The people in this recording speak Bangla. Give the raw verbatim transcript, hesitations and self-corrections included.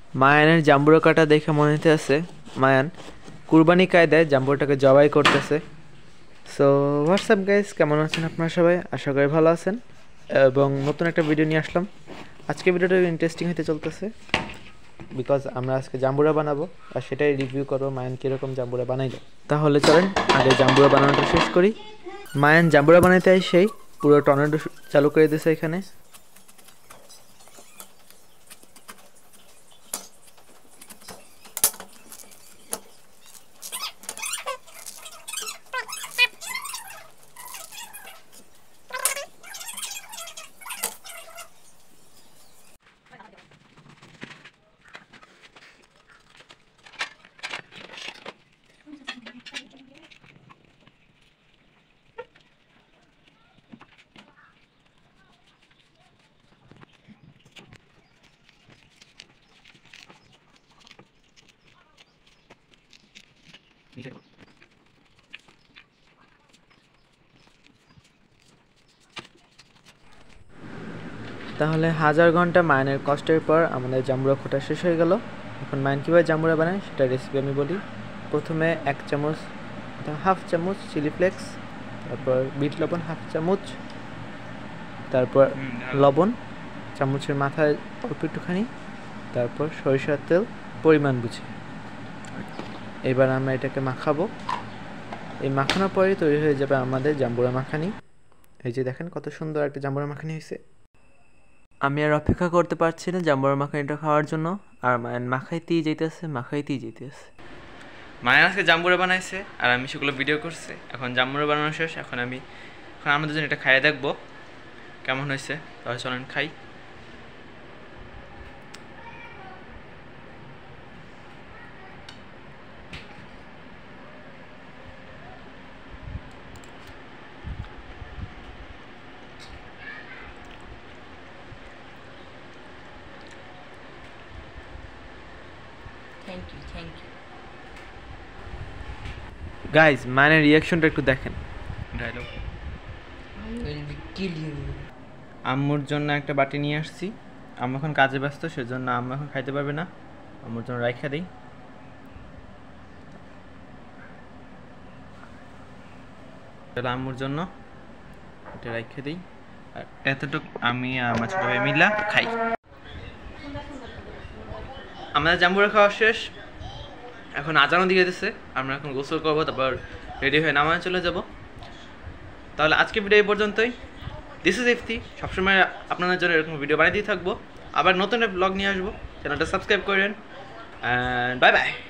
মায়ানের জাম্বুরা কাটা দেখে মনে হতে আছে মায়ান কুরবানি কায়দায় জাম্বুরাটাকে জবাই করতেছে। সো হোয়াটসঅ্যাপ গাইস, কেমন আছেন আপনারা সবাই? আশা করি ভালো আছেন এবং নতুন একটা ভিডিও নিয়ে আসলাম। আজকে ভিডিওটা ইন্টারেস্টিং হতে চলতেছে বিকজ আমরা আজকে জাম্বুরা বানাবো আর সেটাই রিভিউ করবো মায়ান কীরকম জাম্বুরা বানাইলো। তাহলে চলেন আগে জাম্বুরা বানানোটা শেষ করি। মায়ান জাম্বুরা বানাইতে সেই পুরো টর্নেডো চালু করে দিয়েছে এখানে। তাহলে হাজার ঘন্টা মায়ানের কষ্টের পর আমাদের জাম্বুরা খোটা শেষ হয়ে গেল। এখন মায়ান কীভাবে জাম্বুরা বানায় সেটা রেসিপি আমি বলি। প্রথমে এক চামচ হাফ চামচ চিলি ফ্লেক্স, তারপর বিট লবণ হাফ চামচ, তারপর লবণ চামচের মাথায় অল্প একটুখানি, তারপর সরিষার তেল পরিমাণ বুঝে। এবার আমরা এটাকে মাখাবো। এই মাখানোর পরে তৈরি হয়ে যাবে আমাদের জাম্বুরা মাখানি। এই যে দেখেন কত সুন্দর একটা জাম্বুরা মাখানি হয়েছে। আমি আর অপেক্ষা করতে পারছি না জাম্বুরা মাখানিটা খাওয়ার জন্য। আর মায়ান মাখাইতেই যেতেছে মাখাইতেই যেতেছে। মায়ান আজকে জাম্বুরা বানাইছে আর আমি সেগুলো ভিডিও করছি। এখন জাম্বুরা বানানো শেষ, এখন আমি এখন আমাদের জন্য এটা খাইয়ে দেখবো কেমন হয়েছে। তাহলে চলেন খাই। Thank you, thank you. Guys মায়ানের রিয়াকশনটা একটু দেখেন। Dialogue I will kill you. আম্মুর জন্য একটা বাটি নিয়ে আসছি। আম্মু এখন কাজে ব্যস্ত, সেজন্য আম্মু এখন খাইতে পারবে না। আম্মুর জন্য রাইখা দিই। তাহলে আম্মুর জন্য এটা রাইখা দিই আর এতটুকু আমি আর আমার ছোট ভাই মিলা খাই। আমাদের জাম্বুরা খাওয়া শেষ, এখন আজানও দিয়ে দিতেছে। আমরা এখন গোসল করবো, তারপর রেডি হয়ে নামাজে চলে যাব। তাহলে আজকে ভিডিও এই পর্যন্তই। দিস ইজ ইফতি, সবসময় আপনাদের জন্য এরকম ভিডিও বানিয়ে দিয়ে থাকবো। আবার নতুন একটা ব্লগ নিয়ে আসবো। চ্যানেলটা সাবস্ক্রাইব করেন। And bye by.